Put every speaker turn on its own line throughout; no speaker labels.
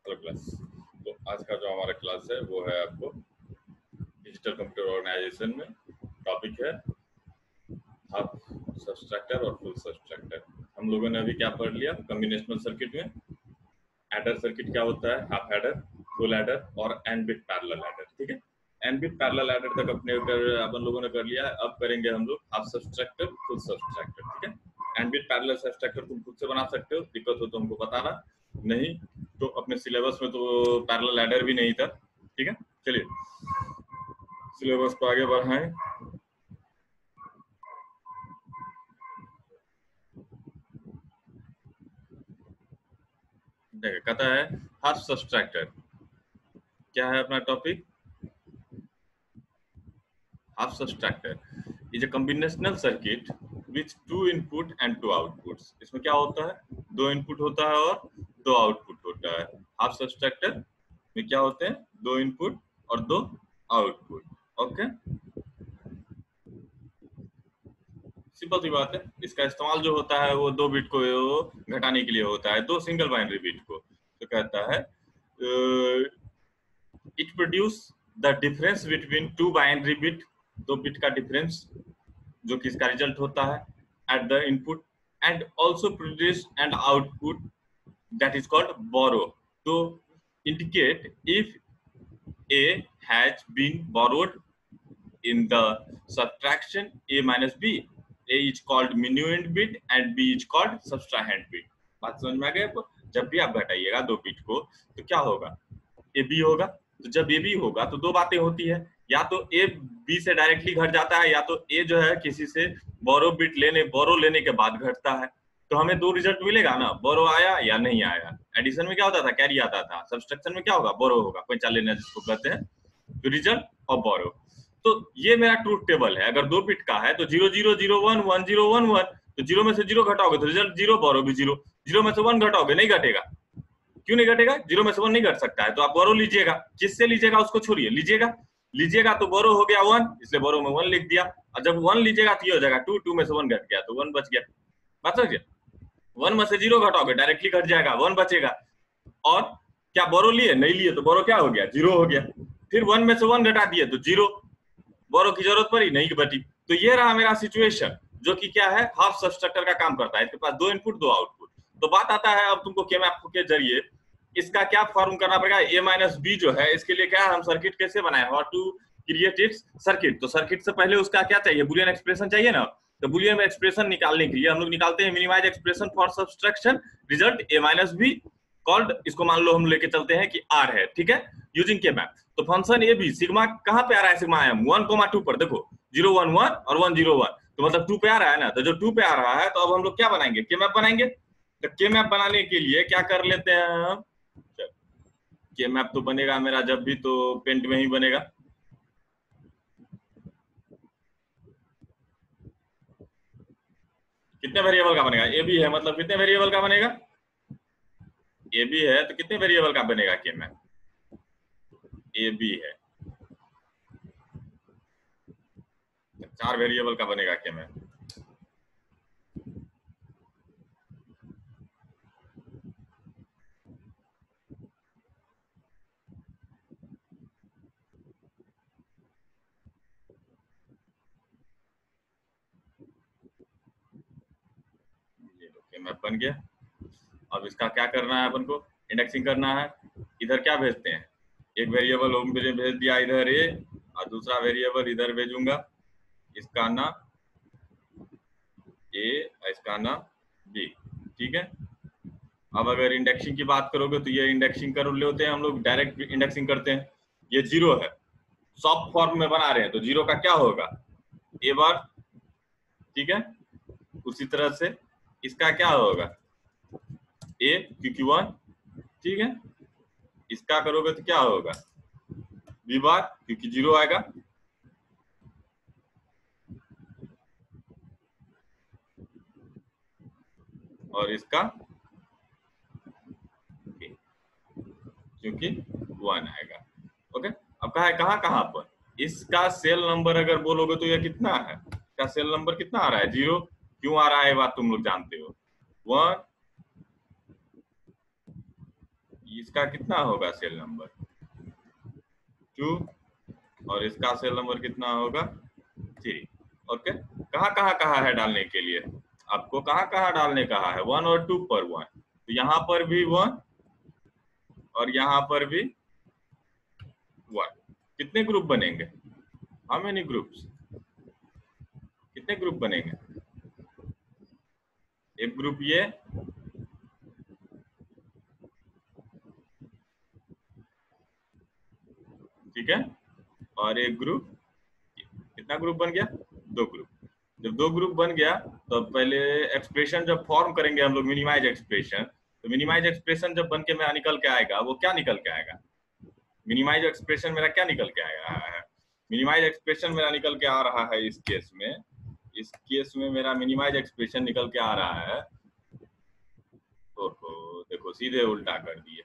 Hello class. तो आज का जो हमारा क्लास है वो है आपको डिजिटल कंप्यूटर ऑर्गेनाइजेशन में टॉपिक है हाफ सब्सट्रैक्टर और फुल सब्सट्रैक्टर। हम लोगों ने अभी क्या पढ़ लिया कॉम्बिनेशनल सर्किट में एडर सर्किट क्या होता है, हाफ एडर, फुल एडर और एन बिट पैरेलल एडर। ठीक है, एन बिट पैरेलल एडर तक अपन लोगों ने कर लिया है। अब करेंगे हम लोग हाफ सब्सट्रैक्टर, फुल सब्सट्रैक्टर। ठीक है, एन बिट पैरेलल सब्सट्रैक्टर तुम खुद से बना सकते हो, दिक्कत हो तो हमको बताना, नहीं तो अपने सिलेबस में तो पैरेलल एडर भी नहीं था। ठीक है, चलिए सिलेबस को आगे बढ़ाएं। देखिए कहता है हाफ सब्सट्रैक्टर, क्या है अपना topic? Half subtractor is a combinational circuit with two input and two outputs। इसमें क्या होता है, दो इनपुट होता है और दो आउटपुट होता है। हाफ सब्सट्रैक्टर में क्या होते हैं, दो इनपुट और दो आउटपुट। ओके, सिंपल सी बात है। इसका इस्तेमाल जो होता है वो दो बिट को घटाने के लिए होता है, दो सिंगल बाइनरी बिट को। तो कहता है it produce the difference between two binary bit, दो बिट का डिफरेंस जो कि इसका रिजल्ट होता है at the input, and also produce and output that is called borrow. तो indicate if a has been borrowed in the subtraction a minus b, a is called minuend bit and b is called subtrahend bit। बात समझ में आ गई आपको? जब भी आप घटाइएगा दो बिट को तो क्या होगा, ए बी होगा। तो जब ए बी होगा तो दो बातें होती है, या तो ए बी से डायरेक्टली घट जाता है, या तो ए जो है किसी से बोरो लेने के बाद घटता है। तो हमें दो रिजल्ट मिलेगा ना, बोरो आया या नहीं आया। एडिशन में क्या होता था, कैरी आता था। सब्सट्रैक्शन में क्या होगा, बोरो होगा, कोई चाल लेना जिसको कहते हैं, तो रिजल्ट और बोरो। तो ये मेरा ट्रूथ टेबल है। अगर दो बिट का है तो 0 0 0 1 1 0 1 1, तो जीरो में से जीरो घटाओगे तो रिजल्ट जीरो, बोरो भी जीरो। जीरो में से वन घटाओगे, नहीं घटेगा। क्यों नहीं घटेगा, जीरो में से वन नहीं घट सकता है। तो आप बोरो लीजिएगा, किससे लीजिएगा उसको छोड़िए, लीजिएगा तो बोरो हो गया वन, इसलिए बोरो में वन लिख दिया। और जब वन लीजिएगा तो ये हो जाएगा टू, टू में से वन घट गया तो वन बच गया। बात समझिए, वन में से जीरो घटाओगे डायरेक्टली घट जाएगा, वन बचेगा। और क्या बोरो लिए, नहीं लिए तो बोरो क्या हो गया, जीरो हो गया। फिर वन में से वन घटा दिए तो जीरो, बोरो की जरूरत पड़ी, नहीं बची। तो ये रहा मेरा सिचुएशन, जो कि क्या है, हाफ सब्सट्रैक्टर का काम करता है। इसके पास दो इनपुट दो आउटपुट। तो बात आता है अब तुमको केमैप के जरिए इसका क्या फॉर्म करना पड़ेगा, ए माइनस बी जो है, इसके लिए क्या हम सर्किट कैसे बनाए, how to create its circuit. तो सर्किट से पहले उसका क्या चाहिए, बुलियन एक्सप्रेशन चाहिए ना। तो बुलियन एक्सप्रेशन निकालने के लिए हम लोग निकालते हैं minimise expression for subtraction, result A minus B called, इसको मान लो हम लेके चलते हैं कि आर है। ठीक है, यूजिंग केमैप। तो फंक्शन ए बी सिग्मा कहाँ पे आ रहा है, सिग्मा एम 1,2 पर। देखो 0 1 1 और 1 0 1, तो मतलब 2 पे आ रहा है ना। तो जो 2 पे आ रहा है तो अब हम लोग क्या बनाएंगे, केमैप बनाएंगे। तो केमैप बनाने के लिए क्या कर लेते हैं हम, केमैप तो बनेगा मेरा जब भी तो पेंट में ही बनेगा। कितने वेरिएबल का बनेगा, ए बी है मतलब कितने वेरिएबल का बनेगा, ए बी है तो कितने वेरिएबल का बनेगा केमैप, ए बी है 4 वेरिएबल का बनेगा केमैप। केमैप बन गया। अब इसका क्या करना है अपन को, इंडेक्सिंग करना है। इधर क्या भेजते हैं, एक वेरिएबल मुझे भेज दिया इधर ए, और दूसरा वेरिएबल इधर भेजूंगा, इसका नाम ए, इसका नाम बी। ठीक है, अब अगर इंडेक्सिंग की बात करोगे तो ये इंडेक्सिंग कर लेते हैं हम लोग, डायरेक्ट इंडेक्सिंग करते हैं। ये जीरो है, सॉफ्ट फॉर्म में बना रहे हैं, तो जीरो का क्या होगा, ए बार। ठीक है, उसी तरह से इसका क्या होगा, ए क्योंकि वन। ठीक है, इसका करोगे तो क्या होगा, बी बार क्योंकि जीरो आएगा। और इसका क्योंकि वन आएगा। ओके, अब कहा है कहाँ पर, इसका सेल नंबर अगर बोलोगे तो ये कितना है, इसका सेल नंबर कितना आ रहा है, जीरो। क्यों आ रहा है बात तुम लोग जानते हो, वन, इसका कितना होगा सेल नंबर 2 और इसका सेल नंबर कितना होगा 3। ओके, कहाँ है डालने के लिए, आपको कहाँ डालने कहा है 1 और 2 पर 1, तो यहाँ पर भी 1 और यहाँ पर भी 1। कितने ग्रुप बनेंगे, हाउ मेनी ग्रुप्स, कितने ग्रुप बनेंगे, एक ग्रुप ये, ठीक है, और एक ग्रुप, कितना ग्रुप बन गया, 2 ग्रुप। जब 2 ग्रुप बन गया तो पहले एक्सप्रेशन जब फॉर्म करेंगे हम लोग मिनिमाइज एक्सप्रेशन, तो मिनिमाइज एक्सप्रेशन जब बन के मेरा निकल के आएगा, वो क्या निकल के आएगा, मिनिमाइज एक्सप्रेशन मेरा क्या निकल के आया है, मिनिमाइज एक्सप्रेशन मेरा निकल के आ रहा है इस केस में मेरा मिनिमाइज एक्सप्रेशन निकल के आ रहा है, तो देखो सीधे उल्टा कर दिए,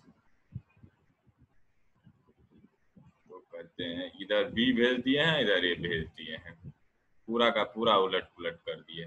तो कहते हैं इधर बी भेज दिए हैं, इधर ए भेज दिए हैं, पूरा का पूरा उलट पुलट कर दिए।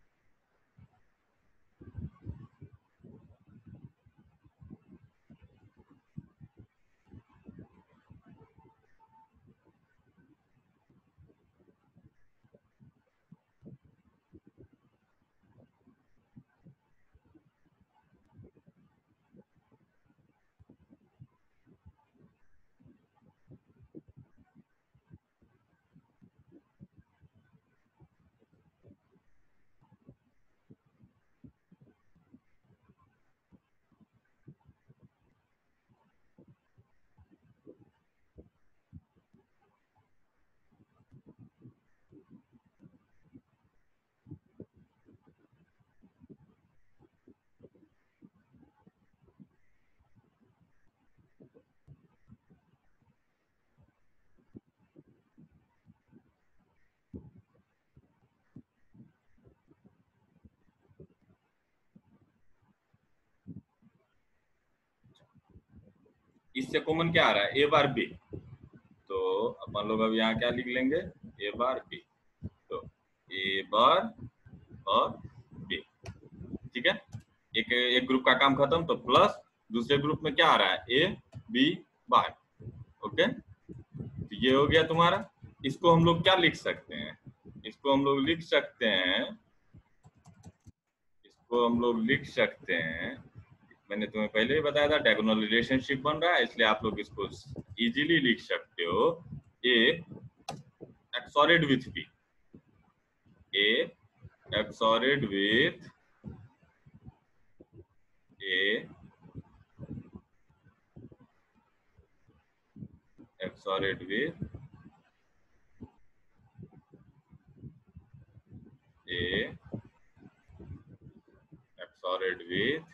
इससे कॉमन क्या आ रहा है, ए बार बी, तो अपन लोग अब यहाँ क्या लिख लेंगे, ए बार बी, तो ए बार और बी, ठीक है, एक ग्रुप का काम खत्म, तो प्लस दूसरे ग्रुप में क्या आ रहा है, ए बी बार, ओके, तो ये हो गया तुम्हारा। इसको हम लोग क्या लिख सकते हैं, इसको हम लोग लिख सकते हैं, इसको हम लोग लिख सकते हैं, मैंने तुम्हें पहले ही बताया था डायगोनल रिलेशनशिप बन रहा है, इसलिए आप लोग इसको इजीली लिख सकते हो, A XORed with B, A XORed with A XORed with A XORed with,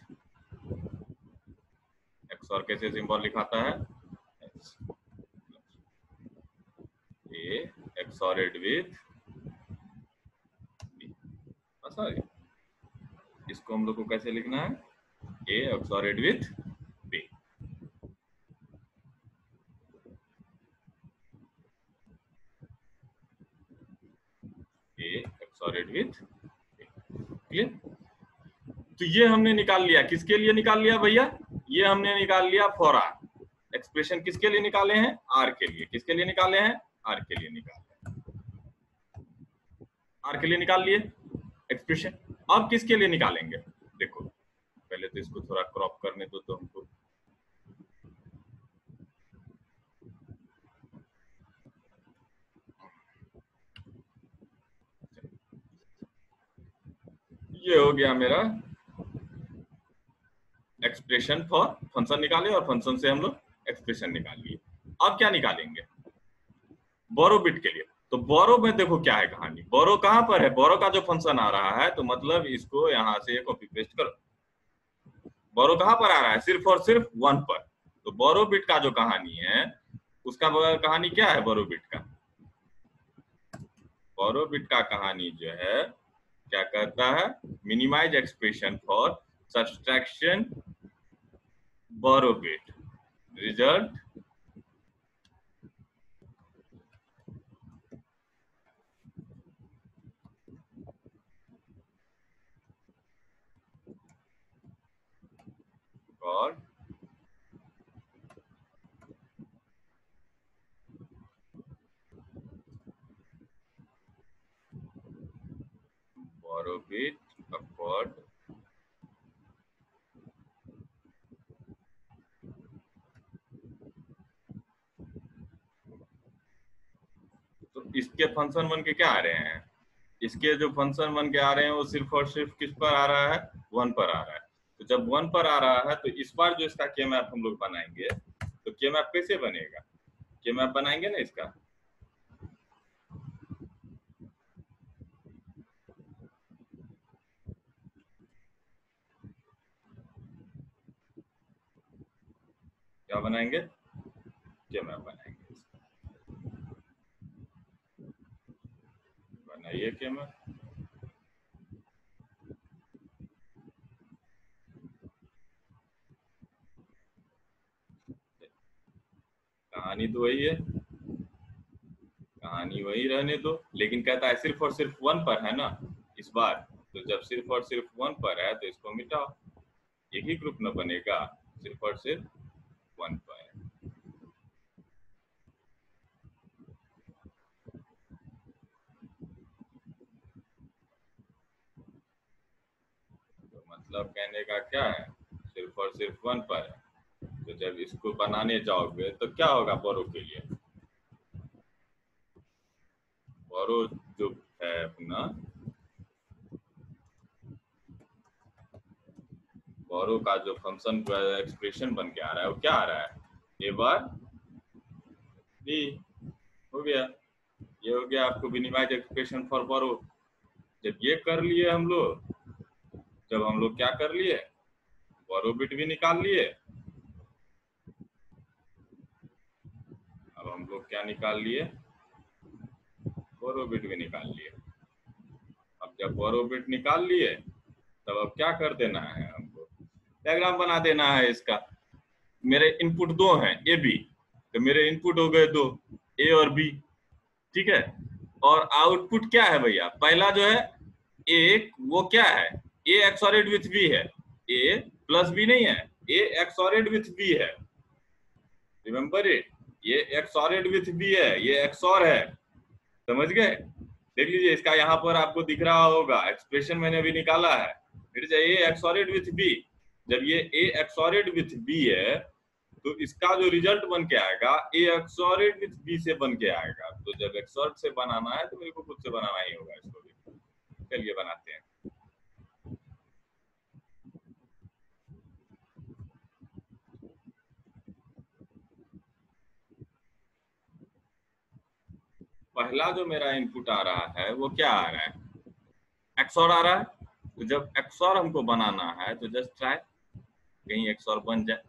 XOR कैसे सिंबल लिखाता है, A XORed with B, sorry, इसको हम लोग को कैसे लिखना है, A XORed with B, A XORed with B, clear. तो ये हमने निकाल लिया, किसके लिए निकाल लिया भैया, ये हमने निकाल लिया फॉर आर, एक्सप्रेशन किसके लिए निकाले हैं, आर के लिए, किसके लिए निकाले हैं, आर के लिए निकाले हैं, आर के लिए निकाल लिए एक्सप्रेशन। अब किसके लिए निकालेंगे, देखो पहले तो इसको थोड़ा क्रॉप करने दो तो हमको, ये हो गया मेरा एक्सप्रेशन फॉर, फंक्शन निकाले और फंक्शन से हम लोग एक्सप्रेशन निकाल लिए। अब क्या निकालेंगे, बोरो बिट के लिए, तो बोरो में देखो क्या है कहानी, बोरो कहां पर है, बोरो का जो फंक्शन आ रहा है, तो मतलब इसको यहां से कॉपी पेस्ट करो, बोरो कहां पर आ रहा है, सिर्फ और सिर्फ 1 पर, तो बोरो बिट का जो कहानी है, उसका कहानी क्या है, बोरो बिट का, बोरो बिट का कहानी जो है क्या कहता है, minimise expression for subtraction borrow bit, result called bit upward तो इसके फंक्शन बन के क्या आ रहे हैं? इसके जो फंक्शन बन के आ रहे हैं वो सिर्फ और सिर्फ किस पर आ रहा है? 1 पर आ रहा है। तो जब 1 पर आ रहा है तो इस बार जो इसका के मैप हम लोग बनाएंगे तो के मैप कैसे बनेगा? के मैप बनाएंगे ना इसका, क्या बनाएंगे? के मैप बनाएंगे। बनाइए के मैप। कहानी तो वही है, कहानी वही रहने दो, लेकिन कहता है सिर्फ और सिर्फ 1 पर है ना इस बार। तो जब सिर्फ और सिर्फ 1 पर है तो इसको मिटाओ, एक ही ग्रुप न बनेगा, सिर्फ और सिर्फ 1 पर है। तो मतलब कहने का क्या है, सिर्फ और सिर्फ 1 पर है। तो जब इसको बनाने जाओगे तो क्या होगा बोरो के लिए? बोरो जो है अपना, बोरो का जो फंक्शन एक्सप्रेशन बन के आ रहा है वो क्या आ रहा है? A bar B. हो गया, ये हो गया आपको मिनिमाइज एक्सप्रेशन फॉर बोरो। जब ये कर लिए हम लोग, जब हम लोग क्या कर लिए, बोरो बिट भी निकाल लिए। अब हम लोग क्या निकाल लिए? बोरो बिट भी निकाल लिए। अब जब बोरो बिट निकाल लिए तब अब क्या कर देना है हमको? डायग्राम बना देना है इसका। मेरे इनपुट दो हैं ए बी, तो मेरे इनपुट हो गए दो, ए और बी, ठीक है। और आउटपुट क्या है भैया? पहला जो है ए, वो क्या है? ए एक्सोरेड विथ बी है। ए प्लस बी नहीं है, ए एक्सोरेड विथ बी है, रिमेम्बर इट। ये एक्सोरेड विथ बी है, ये एक्सोर है, समझ गए? देख लीजिए इसका यहाँ पर आपको दिख रहा होगा, एक्सप्रेशन मैंने अभी निकाला है। फिर ए एक्सोरेड विथ बी, जब ये ए एक्सोरेड विथ बी है तो इसका जो रिजल्ट बन के आएगा ए एक्सोरेड विथ बी से बन के आएगा। तो जब एक्सोर से बनाना है तो मेरे को खुद से बनाना ही होगा इसको भी। चलिए बनाते हैं। पहला जो मेरा इनपुट आ रहा है वो क्या आ रहा है? एक्सोर आ रहा है। तो जब एक्सोर हमको बनाना है तो जस्ट ट्राई, कहीं एक्सोर बन जाए।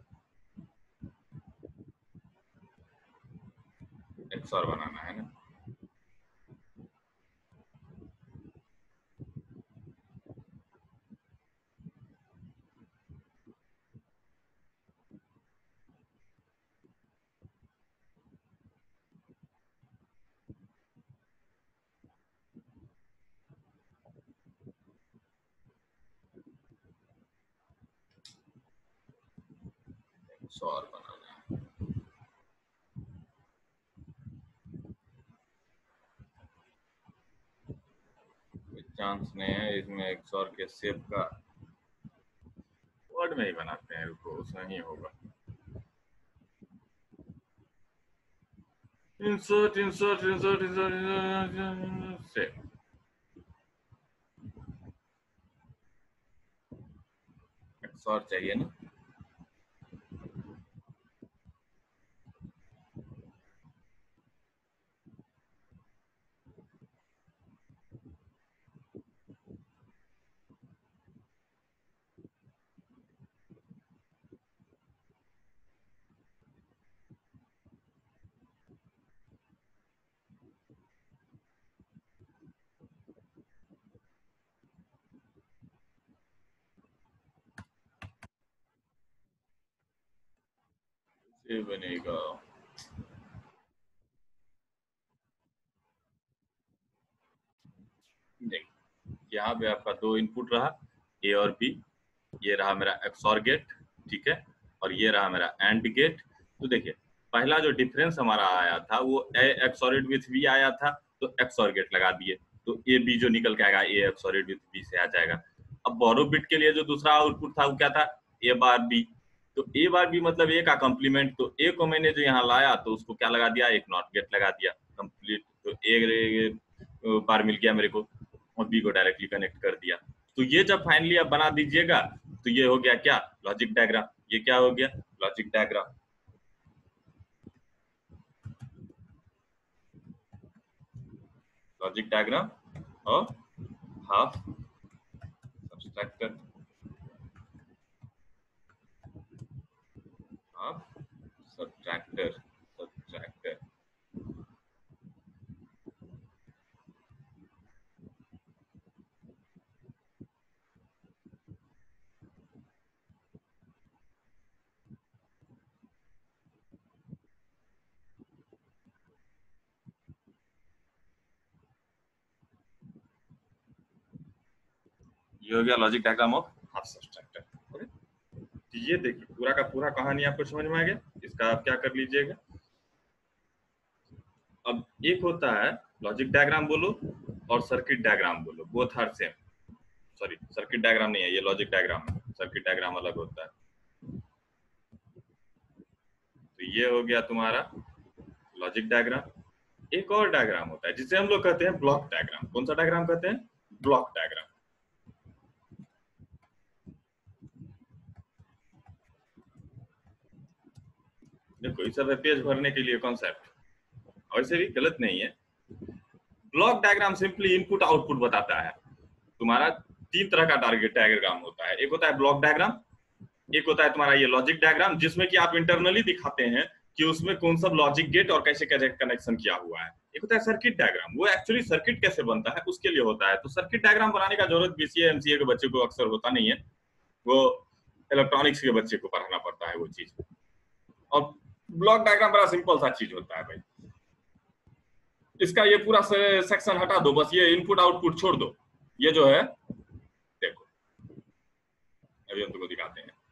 एक्सोर बनाना है ना, एक्सोर बनाना है। कोई चांस नहीं है इसमें एक्सोर के शेप का। वर्ड में ही बनाते हैं, रुको सही होगा। इंसर्ट इंसर्ट इंसर्ट इंसर्ट से एक्सोर चाहिए ना। ये बनेगा, देख यहाँ पे आपका दो इनपुट रहा, ए और बी। ये रहा मेरा एक्सोर गेट, ठीक है, और ये रहा मेरा एंड गेट। तो देखिए पहला जो डिफरेंस हमारा आया था वो ए एक्सोरेड विथ बी आया था, तो एक्सोर गेट लगा दिए। तो ए बी जो निकल के आएगा ए एक्सोरेड विथ बी से आ जाएगा। अब बोरो बिट के लिए जो दूसरा आउटपुट था वो क्या था, ए बार बी। तो ए बार बी मतलब ए का कॉम्प्लीमेंट, तो ए को मैंने जो यहाँ लाया तो उसको क्या लगा दिया, एक नॉट गेट लगा दिया कंप्लीट। तो ए बार मिल गया मेरे को और बी को डायरेक्टली कनेक्ट कर दिया। तो ये जब फाइनली आप बना दीजिएगा तो ये हो गया क्या, लॉजिक डायग्राम। ये क्या हो गया, लॉजिक डायग्राम। लॉजिक डायग्राम और half subtractor, half subtractor, subtractor. ये हो गया logic diagram of half subtractor. तो ये देखिए पूरा का पूरा कहानी आपको समझ में आ गया। इसका आप क्या कर लीजिएगा, अब एक होता है लॉजिक डायग्राम बोलो और सर्किट डायग्राम बोलो, both are same. Sorry circuit diagram नहीं है, ये लॉजिक डायग्राम है, सर्किट डायग्राम अलग होता है। तो ये हो गया तुम्हारा लॉजिक डायग्राम। एक और डायग्राम होता है जिसे हम लोग कहते हैं ब्लॉक डायग्राम। कौन सा डायग्राम कहते हैं, ब्लॉक डायग्राम। देखो ये सब है पेज भरने के लिए कॉन्सेप्ट, वैसे भी गलत नहीं है। Block diagram simply input output बताता है। तुम्हारा तीन तरह का टारगेट डायग्राम होता है, एक होता है ब्लॉक डायग्राम, एक होता है तुम्हारा ये लॉजिक डायग्राम जिसमें कि आप इंटरनली दिखाते हैं कि उसमें कौन सा लॉजिक गेट और कैसे कैसे कनेक्शन किया हुआ है। एक होता है सर्किट डायग्राम, वो एक्चुअली सर्किट कैसे बनता है उसके लिए होता है। तो सर्किट डायग्राम बनाने का जरूरत बीसीए एमसीए के बच्चे को अक्सर होता नहीं है, वो इलेक्ट्रॉनिक्स के बच्चे को पढ़ाना पड़ता है वो चीज। और ब्लॉक डायग्राम बड़ा सिंपल सा चीज होता है भाई। इसका ये पूरा सेक्शन हटा दो, बस ये इनपुट आउटपुट छोड़ दो। ये जो है देखो अभी हम तुमको दिखाते हैं।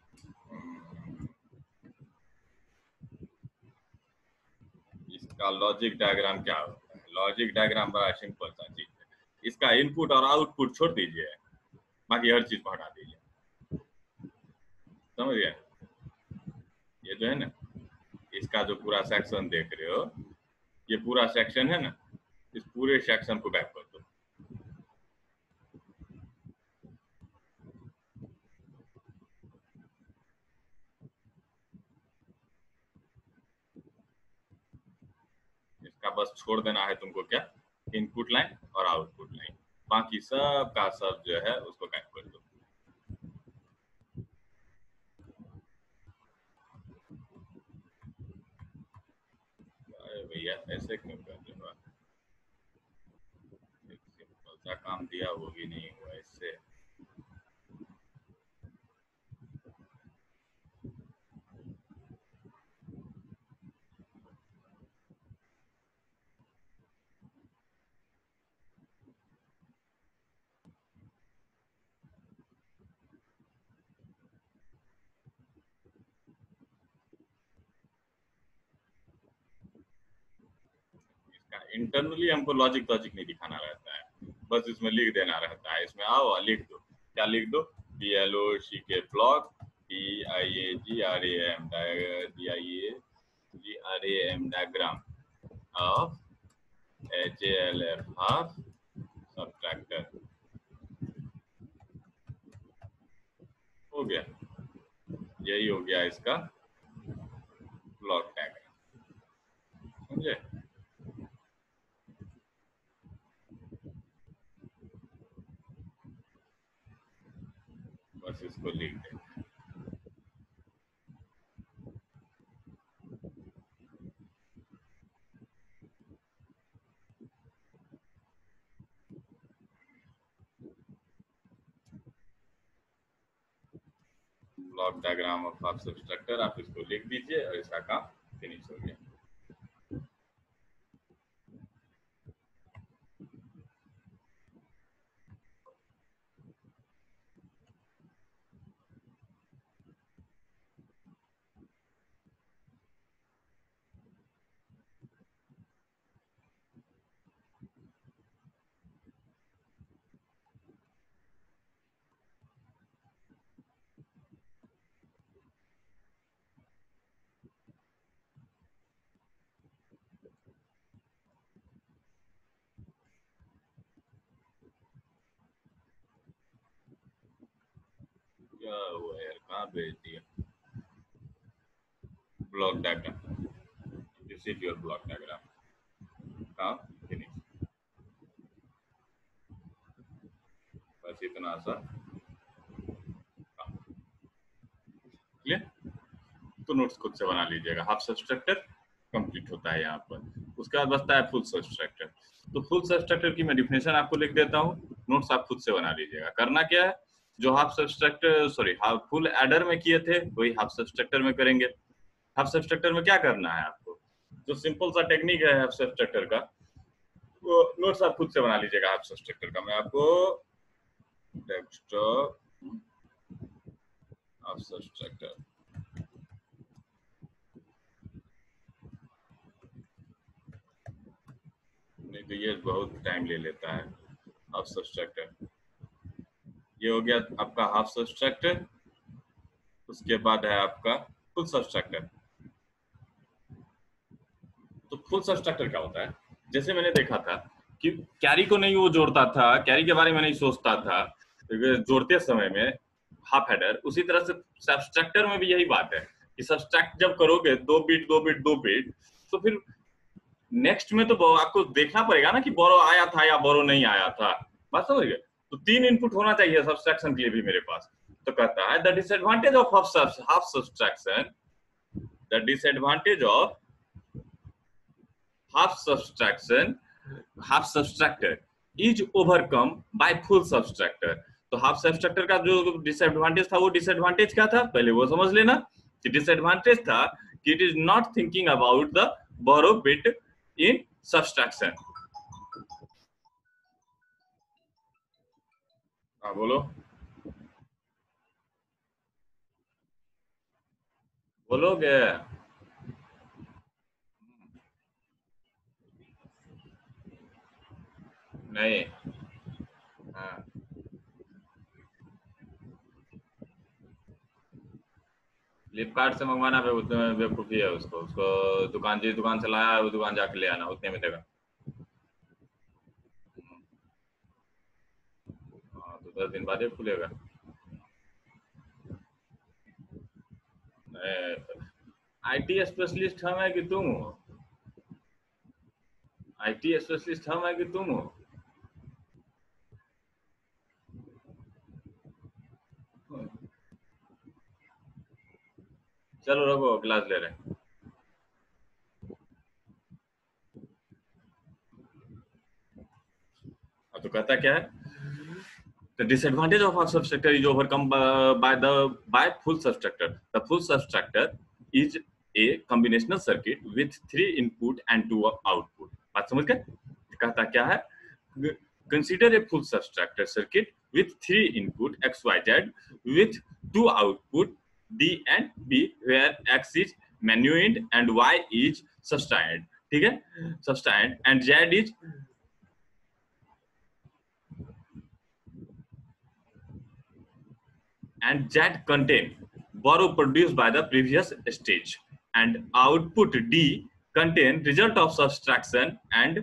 इसका लॉजिक डायग्राम क्या होता है, लॉजिक डायग्राम बड़ा सिंपल सा चीज है। इसका इनपुट और आउटपुट छोड़ दीजिए, बाकी हर चीज को हटा दीजिए। समझ गए, ये जो है ना इसका जो पूरा सेक्शन देख रहे हो, ये पूरा सेक्शन है ना, इस पूरे सेक्शन को बैक कर दो। इसका बस छोड़ देना है तुमको क्या, इनपुट लाइन और आउटपुट लाइन, बाकी सब का सब जो है उसको बैक कर दो। अरे भैया ऐसे क्यों कर रहे हो, एक सिंपल सा काम दिया वो भी नहीं हुआ इससे। इसका इंटरनली हमको लॉजिक लॉजिक नहीं दिखाना रहता है, बस इसमें लिख देना रहता है। इसमें आओ और लिख दो, क्या लिख दो, BLOCK block, DIAGRAM DIAGRAM diagram of HALF half subtractor. हो गया, यही हो गया इसका ब्लॉक डायग्राम। समझे, बस इसको लिख दे। Block diagram of half subtractor आप इसको लिख दीजिए और इसका काम फिनिश हो गया। क्या हुआ यार, कहाँ भेज दिया block diagram? This is your block diagram. कहाँ? फिनिश। बस इतना सा। क्लियर? तो नोट्स खुद से बना लीजिएगा। हाफ सब्सट्रैक्टर कंप्लीट होता है यहाँ पर। उसके बाद बचता है फुल सब्सट्रैक्टर। तो फुल सब्सट्रैक्टर की मैं डिफिनेशन आपको लिख देता हूँ, नोट्स आप खुद से बना लीजिएगा। करना क्या है, जो half subtractor sorry half full adder में किए थे वही हाफ सब्सट्रैक्टर में करेंगे। हाफ सब्सट्रैक्टर में क्या करना है आपको, जो सिंपल सा टेक्निक है हाफ सब्सट्रैक्टर का, वो नोट्स आप खुद से बना लीजिएगा। हाफ सब्सट्रैक्टर का मैं आपको डेस्कटॉप हाफ सब्सट्रैक्टर नहीं तो ये बहुत टाइम ले लेता है। हाफ सब्सट्रैक्टर ये हो गया आपका हाफ सब्सट्रैक्टर। उसके बाद है आपका फुल सब्सट्रैक्टर। तो फुल सब्सट्रैक्टर क्या होता है, जैसे मैंने देखा था कि कैरी को नहीं वो जोड़ता था, कैरी के बारे में नहीं सोचता था जोड़ते समय में हाफ हेडर, उसी तरह से सब्सट्रैक्टर में भी यही बात है कि सब्सट्रैक्ट जब करोगे 2 बिट तो फिर नेक्स्ट में तो आपको देखना पड़ेगा ना कि बोरो आया था या बोरो नहीं आया था। बात समझ गए? तो 3 इनपुट होना चाहिए सब्सट्रैक्शन के लिए भी मेरे पास। तो कहता है the disadvantage of half subtraction, the disadvantage of half subtractor is overcome by full subtractor। तो हाफ सब्सट्रैक्टर का जो डिसएडवांटेज था, वो डिसएडवांटेज क्या था पहले वो समझ लेना। कि डिसएडवांटेज था कि it is not thinking about the borrow bit in subtraction. हाँ बोलो बोलोगे? नहीं। हाँ फ्लिपकार्ट से मंगवाना बेवकूफी है। उसको उसको दुकान जिस दुकान से लाया है वो दुकान जाके ले आना, उतने में देगा। हाँ तो 10 दिन बाद ही खुलेगा। आईटी स्पेशलिस्ट हम है कि तुम हो? आईटी स्पेशलिस्ट हम है कि तुम हो? चलो रखो क्लास ले रहे हैं। तो कहता क्या है, the disadvantage of a substructure is overcome by full substructure। The full substructure is a combinational circuit with 3 input and 2 output। बात समझ गए? कहता क्या है, consider a full substructor circuit with 3 input xyz with 2 output d and b where x is manuend and y is sustained। ठीक है, sustained and z is and that contain borrow produced by the previous stage and output D contain result of subtraction and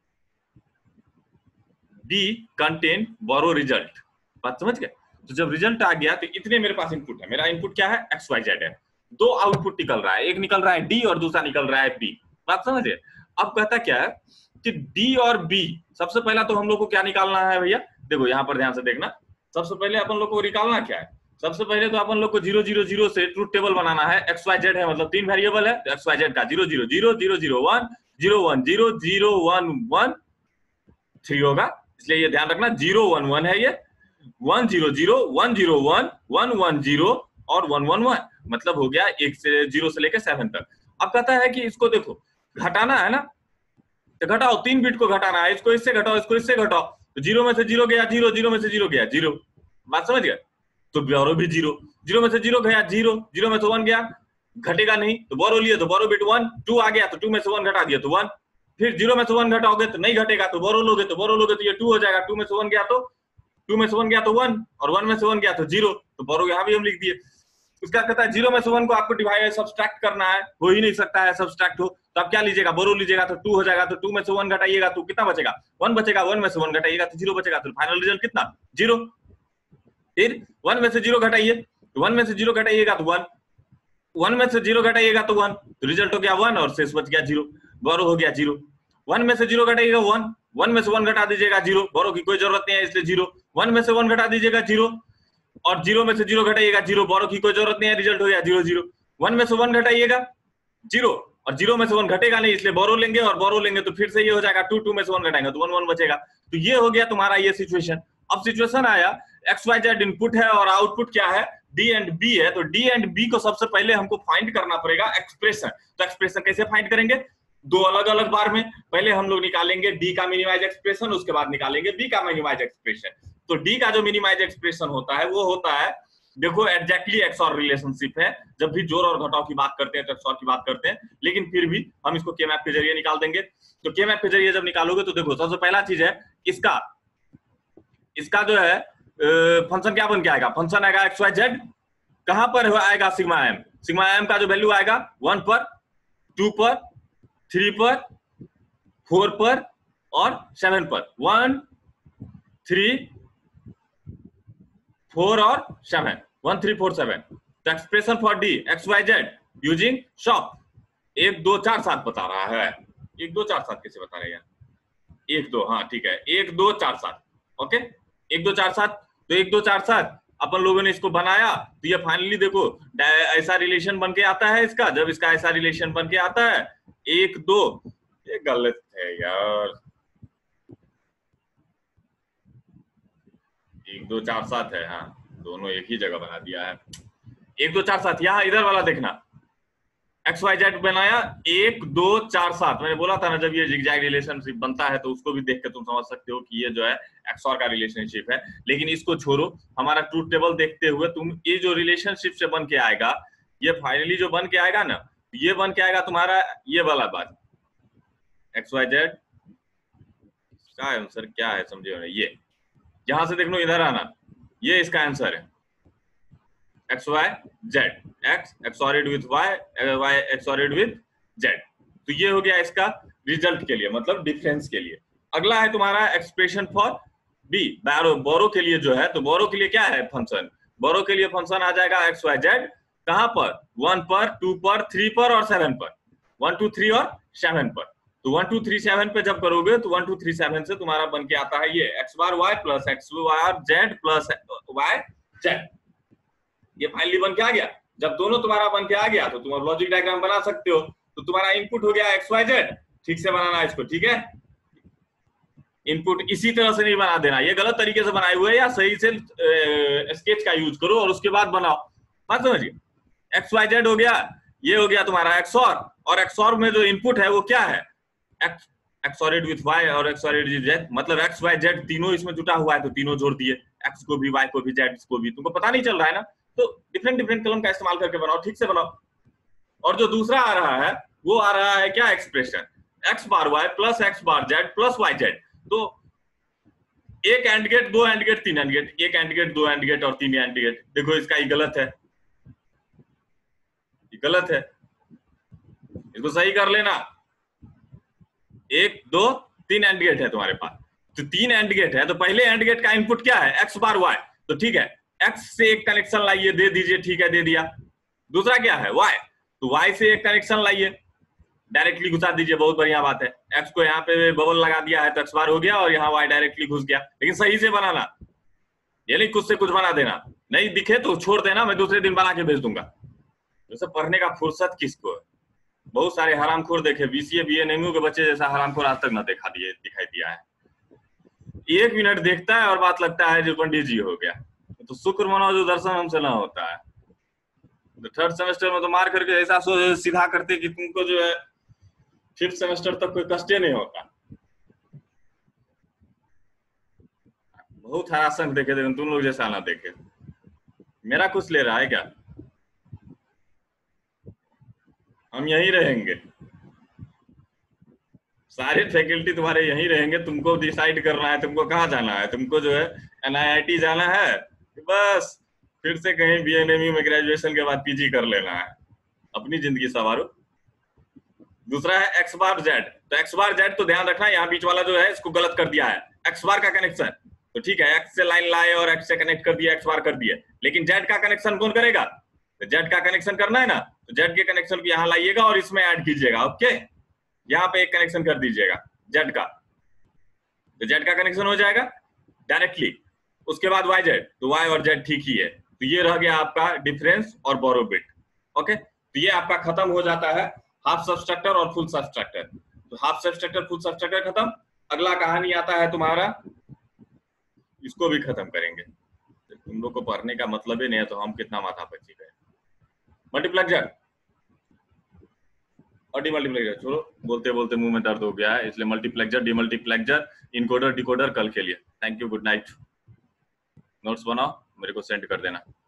D contain borrow result। बात समझ गए? तो जब result आ गया तो इतने मेरे पास इनपुट है। मेरा इनपुट क्या है, एक्स वाई जेड है। 2 आउटपुट निकल रहा है, एक निकल रहा है डी और दूसरा निकल रहा है बी। बात समझ गए? अब कहता क्या है कि डी और बी, सबसे पहला तो हम लोग को क्या निकालना है भैया, देखो यहाँ पर ध्यान से देखना। सबसे पहले अपन लोग को निकालना क्या है, सबसे पहले तो अपन लोग को 0 0 0 से ट्रूथ टेबल बनाना है। एक्स वाई जेड है मतलब 3 वेरिएबल है, तो एक्स वाई जेड का 0 0 0 0 0 1 0 1 0 0 1 1 3 होगा। इसलिए ये ध्यान रखना 0 1 1 है, ये 1 0 0 1 0 1 1 1 0 और 1 1 1, मतलब हो गया 1 से 0 से लेकर 7 तक। अब कहता है कि इसको देखो घटाना है ना, तो घटाओ, 3 बिट को घटाना है, इसको इससे घटाओ, इसको इससे घटाओ। तो 0 में से 0 गया 0, 0 में से 0 गया 0। बात समझ गए? तो बोरो भी 0, 0 में से 0 गया 0, 0 में से 1 गया, घटेगा नहीं। तो बोरो लिए तो बोरो बिट 1, 2 आ गया तो 2 में से 1 घटा दिया तो 1। फिर 0 में से 1 घटाओगे तो नहीं घटेगा, तो बोरो लोगे तो ये 2 हो जाएगा। 2 में से 1 गया तो 2 में से 1 गया तो 1 और 1 में से 1 गया तो 0। तो बोरो यहाँ भी हम लिख दिए। उसका कहता है 0 में से 1 को आपको डिवाइड सब्सट्रैक्ट करना है, हो ही नहीं सकता है सब्सट्रैक्ट हो, तो आप क्या लीजिएगा, बोरो लीजिएगा तो 2 हो जाएगा। तो 2 में से 1 घटाइएगा तो कितना बचेगा, 1 बचेगा। 1 में से 1 घटाइएगा तो 0 बचेगा। तो फाइनल रिजल्ट कितना, 0। फिर 1 में से 0 घटाइए तो 1 में से 0 घटाइएगा तो 1, 1 में से 0 घटाइएगा तो 1, तो रिजल्ट हो गया 1 और शेष बच गया 0, बोरो हो गया 0। 1 में से 0 घटाइएगा 1, 1 में से 1 घटा दीजिएगा 0, बोरो की कोई जरूरत नहीं है इसलिए 0। 1 में से 1 घटा दीजिएगा 0 और 0 में से 0 घटाइएगा 0, बोरो की कोई जरूरत नहीं है, रिजल्ट हो गया 0 0। 1 में से 1 घटाइएगा 0 और 0 में से 1 घटेगा नहीं इसलिए बोरो लेंगे, और बोरो लेंगे तो फिर से ये हो जाएगा 2, 2 में से 1 घटाएंगे तो 1 1 बचेगा। तो ये हो गया तुम्हारा ये सिचुएशन। अब सिचुएशन आया XYZ इनपुट है और आउटपुट क्या है, D एंड B है। तो D एंड B को सबसे पहले हमको फाइंड करना पड़ेगा एक्सप्रेशन। तो एक्सप्रेशन कैसे फाइंड करेंगे, दो अलग अलग बार में। पहले हम लोग निकालेंगे D का मिनिमाइज एक्सप्रेशन, उसके बाद निकालेंगे B का मिनिमाइज एक्सप्रेशन। तो D का जो मिनिमाइज एक्सप्रेशन होता है वो होता है, देखो एग्जैक्टली XOR रिलेशनशिप है, जब भी जोड़ और घटाव की बात करते हैं तो XOR की बात करते हैं, लेकिन फिर भी हम इसको K मैप के जरिए निकाल देंगे। तो K मैप के जरिए जब निकालोगे तो देखो सबसे पहला चीज है इसका जो है फंक्शन क्या बन के आएगा, फंक्शन आएगा XYZ, कहां पर आएगा सिग्मा एम, सिग्मा एम का जो वैल्यू आएगा 1 पर, 2 पर, 3 पर, 4 पर और 7 पर, 1 3 4 और 7, 1 3 4 7। तो expression for D XYZ using SOP 1 2 4 7 बता रहा है। 1 2 4 7 कैसे बता रहे हैं, 1 2, हाँ ठीक है 1 2 4 7, ओके 1 2 4 7। तो 1 2 4 7 अपन लोगों ने इसको बनाया, तो ये फाइनली देखो ऐसा रिलेशन बन के आता है इसका। जब इसका ऐसा रिलेशन बन के आता है 1 2, ये गलत है यार, 1 2 4 7 है, हाँ दोनों एक ही जगह बना दिया है। 1 2 4 7 यहाँ इधर वाला देखना, XYZ बनाया 1 2 4 7। मैंने बोला था ना जब ये जिगजैग रिलेशनशिप बनता है तो उसको भी देख के तुम समझ सकते हो कि ये जो है XOR का रिलेशनशिप है। लेकिन इसको छोड़ो, हमारा ट्रूथ टेबल देखते हुए तुम ये जो रिलेशनशिप से बन के आएगा, ये फाइनली जो बन के आएगा ना, ये बन के आएगा तुम्हारा ये वाला बात, XYZ का आंसर क्या है समझे, ये यहां से देख लो इधर आना, ये इसका आंसर है XYZ, X XORed with Y, Y XORed with Z। तो ये हो गया इसका रिजल्ट के लिए, मतलब डिफरेंस के लिए। अगला है तुम्हारा एक्सप्रेशन फॉर B, बोरो के लिए जो है, तो बोरो के लिए क्या है फंक्शन, बोरो के लिए फंक्शन आ जाएगा XYZ कहां पर, 1 पर, 2 पर, 3 पर और 7 पर, 1 2 3 और 7 पर। तो 1 2 3 7 पे जब करोगे तो 1 2 3 7 से तुम्हारा बन के आता है ये x bar y plus x bar z plus y z। ये फाइनली बन के आ गया। जब दोनों तुम्हारा बन के आ गया तो तुम लॉजिक डायग्राम बना सकते हो। तो तुम्हारा इनपुट हो गया XYZ, ठीक से बनाना है इसको, ठीक है। इनपुट इसी तरह से नहीं बना देना, ये गलत तरीके से बनाए हुए, या सही से स्केच का यूज करो और उसके बाद बनाओ, बात समझिए। XYZ हो गया, ये हो गया तुम्हारा XOR, और XOR में जो इनपुट है वो क्या है, XORed with Y और XORed with Z, मतलब X Y Z तीनों इसमें जुटा हुआ है तो तीनों जोड़ दिए, X को भी Y को भी Z को भी। तुमको पता नहीं चल रहा है ना, तो डिफरेंट डिफरेंट कलम का इस्तेमाल करके बनाओ, ठीक से बनाओ। और जो दूसरा आ रहा है वो आ रहा है क्या, expression x bar y plus x bar z plus y z। तो एक एंड गेट, दो एंड गेट, तीन एंड गेट, एक एंड गेट, दो एंड गेट और तीन एंड गेट। देखो इसका ये गलत है, ये गलत है, इसको सही कर लेना। 1 2 3 एंड गेट है तुम्हारे पास, तो 3 एंड गेट है, तो पहले एंड गेट का इनपुट क्या है, x बार y, तो ठीक है x से एक कनेक्शन लाइए, दे दीजिए, ठीक है दे दिया। दूसरा क्या है y, तो y से एक कनेक्शन लाइए, डायरेक्टली घुसा दीजिए, बहुत बढ़िया बात है। x को यहाँ पे बबल लगा दिया है तो x बार हो गया और यहाँ y डायरेक्टली घुस गया। लेकिन सही से बनाना, ये नहीं कुछ से कुछ बना देना, नहीं दिखे तो छोड़ देना, मैं दूसरे दिन बना के भेज दूंगा। जैसे पढ़ने का फुर्सत किसको है, बहुत सारे हरामखोर देखे, BCA BNMU के बच्चे जैसा हरामखोर आज तक ना दिखाई दिया है। 1 मिनट देखता है और बात लगता है जो पंडित जी हो गया। तो शुक्र मनाओ जो दर्शन हमसे ना होता है। तो 3rd सेमेस्टर में तो मार करके ऐसा सीधा करते कि तुमको जो है 5th सेमेस्टर तक कोई कष्ट नहीं होता। बहुत हरासंग देखे थे तुम लोग जैसा ना देखे। मेरा कुछ ले रहा है क्या, हम यहीं रहेंगे, सारे फैकल्टी तुम्हारे यहीं रहेंगे। तुमको डिसाइड करना है तुमको कहाँ जाना है। तुमको जो है NIIT जाना है, बस फिर से कहीं BNMU में ग्रेजुएशन के बाद PG कर लेना है, अपनी जिंदगी संवारो। दूसरा है x बार z, तो x बार z तो ध्यान रखना यहाँ बीच वाला जो है इसको गलत कर दिया है, x बार का कनेक्शन। तो ठीक है, एक्स से लाइन लाए और एक्स से कनेक्ट कर दिया, एक्स बार कर दिया, लेकिन जेड का कनेक्शन कौन करेगा? तो जेड का कनेक्शन करना है ना, तो जेड के कनेक्शन को यहाँ लाइएगा और इसमें ऐड कीजिएगा। ओके, यहाँ पे एक कनेक्शन कर दीजिएगा जेड का, तो जेड का कनेक्शन हो जाएगा डायरेक्टली। उसके बाद वाई जेड, तो वाई और जेड ठीक ही है। तो ये रह गया आपका डिफरेंस और बोरो बिट। ओके, तो ये आपका खत्म हो जाता है हाफ सबस्ट्रक्टर और फुल सबस्ट्रक्टर। तो हाफ सबस्ट्रक्टर फुल सबस्ट्रक्टर खत्म। अगला कहानी आता है तुम्हारा, इसको भी खत्म करेंगे। तुम लोग को पढ़ने का मतलब ही नहीं है तो हम कितना माथा पच्ची गए। मल्टीप्लेक्सर और डीमल्टीप्लेक्सर छोड़ो, बोलते बोलते मुंह में दर्द हो गया है, इसलिए मल्टीप्लेक्सर, डीमल्टीप्लेक्सर, इनकोडर, डिकोडर कल के लिए। Thank you, good night. Notes बनाओ, मेरे को सेंड कर देना।